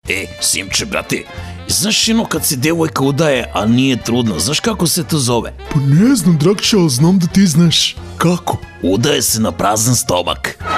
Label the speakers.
Speaker 1: Simče, brate, znaš kad se devojka udaje, a nije trudna, znaš kako se to zove?
Speaker 2: Pa ne znam, Dragče, ali znam da ti znaš. Kako?
Speaker 1: Udaje se na prazan stomak.